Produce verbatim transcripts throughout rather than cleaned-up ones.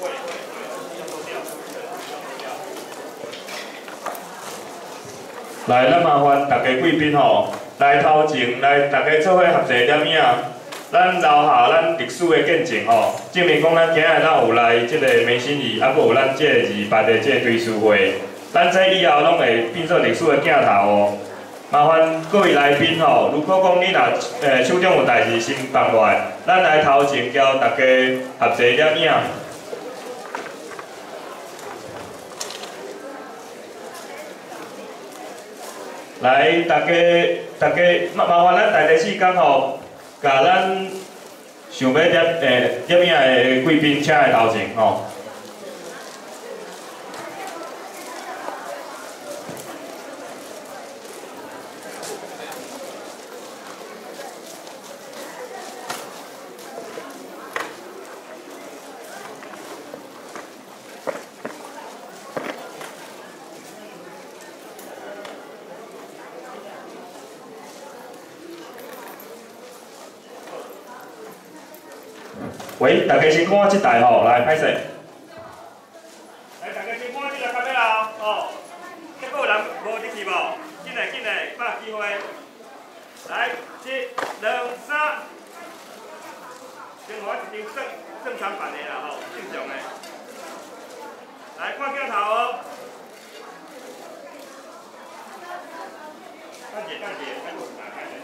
来，咱麻烦大家贵宾吼，来头前来大家做伙合作点影，咱留下咱历史的见证吼，证明讲咱今日咱有来即个梅心义，啊，佫有咱即个二八的即个追思会，咱这以后拢会变做历史的镜头哦。麻烦各位来宾吼，如果讲你若诶手中有代志先放落来，咱来头前交大家合作点影。 来，大家大家麻麻烦咱大家时间吼，甲咱想要摄诶摄影的贵宾请来头前吼。喂，大家先看我这台吼，来，歹势。来，大家先看我这台卡面啦，哦，结果有人无入去无？紧来紧来，把握机会。来，一、两、三。另外一张正正常版的啦，吼，正常的。来，看镜头哦。等者等者，还有打开的。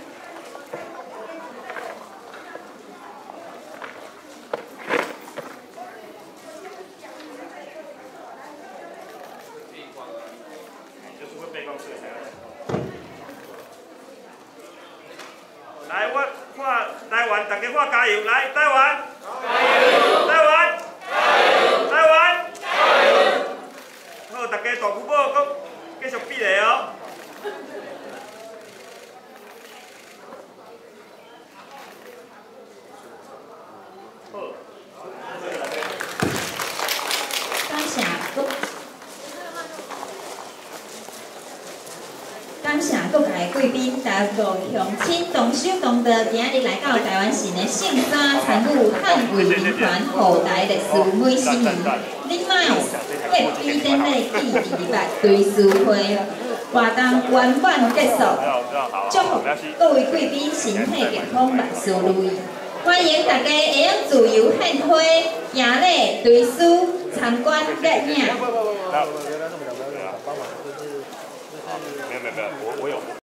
来，我看台湾，大家看加油！来，台湾，加油！台湾，加油！台湾，加油！好，大家大久保，搁继续比例哦。好。 感谢各。 感谢各界贵宾、大各乡亲同手同道，今日来到台湾市的圣山参与汉卫民团后台历史美心仪礼貌揭批典礼第二八追思会活动圆满结束，祝福各位贵宾身体健康，万事如意。欢迎大家会用自由献花、行礼、追思、参观摄影。 没有没有没有，我我有。